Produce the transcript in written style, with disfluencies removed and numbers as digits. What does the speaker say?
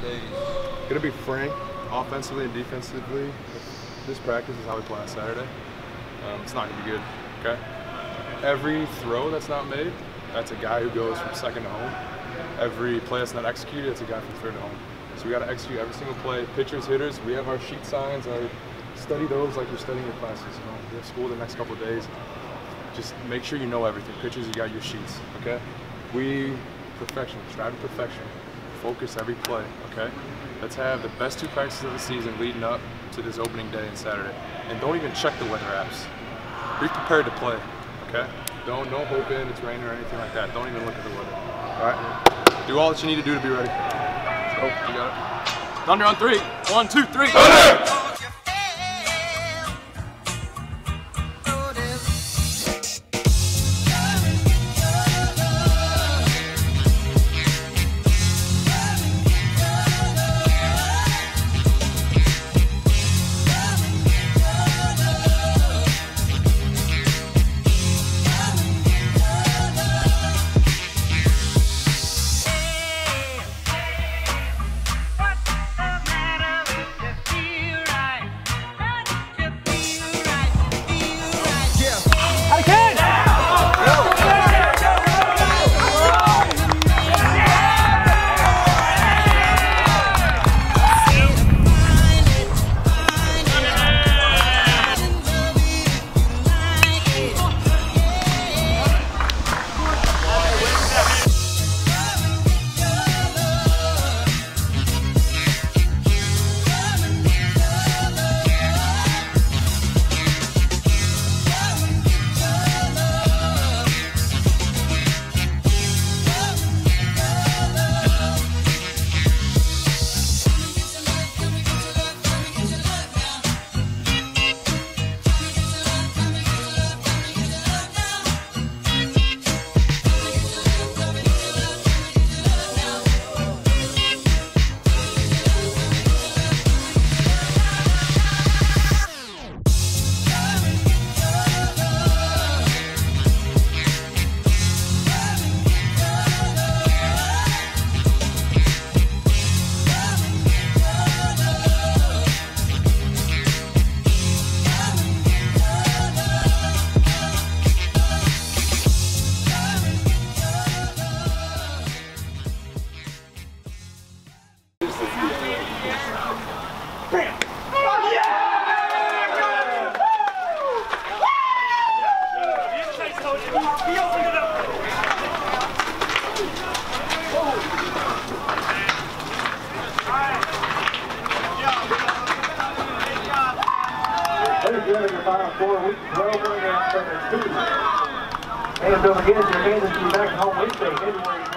days. Gonna be frank, offensively and defensively. This practice is how we play on Saturday. It's not gonna be good, okay? Every throw that's not made, that's a guy who goes from second to home. Every play that's not executed, it's a guy from third to home. So we gotta execute every single play. Pitchers, hitters, we have our sheet signs, study those like you're studying your classes. You know, we have school the next couple of days. Just make sure you know everything. Pitchers, you got your sheets, okay? Perfection, strive to perfection. Focus every play, okay? Let's have the best 2 practices of the season leading up to this opening day and Saturday. And don't even check the weather apps. Be prepared to play, okay? No hoping it's raining or anything like that. Don't even look at the weather, all right? Do all that you need to do to be ready. Let's go, you got it. Thunder on 3. 1, 2, 3. Thunder! Your final score, week 12, Birmingham Southern 2. And don't forget, your Kansas City back home Wednesday, February